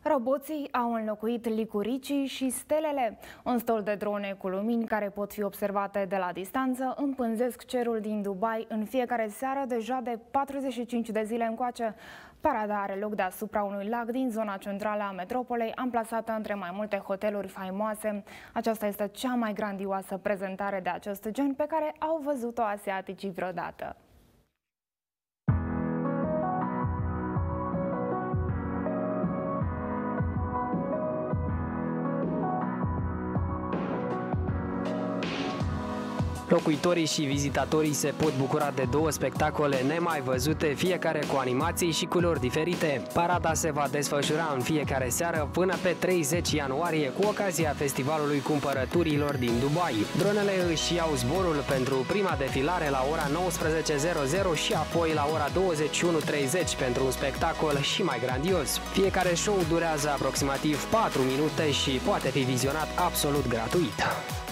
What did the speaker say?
Roboții au înlocuit licuricii și stelele. Un stol de drone cu lumini care pot fi observate de la distanță împânzesc cerul din Dubai în fiecare seară deja de 45 de zile încoace. Parada are loc deasupra unui lac din zona centrală a metropolei, amplasată între mai multe hoteluri faimoase. Aceasta este cea mai grandioasă prezentare de acest gen pe care au văzut-o asiaticii vreodată. Locuitorii și vizitatorii se pot bucura de două spectacole nemai văzute, fiecare cu animații și culori diferite. Parada se va desfășura în fiecare seară până pe 30 ianuarie, cu ocazia Festivalului Cumpărăturilor din Dubai. Dronele își iau zborul pentru prima defilare la ora 19:00 și apoi la ora 21:30 pentru un spectacol și mai grandios. Fiecare show durează aproximativ 4 minute și poate fi vizionat absolut gratuit.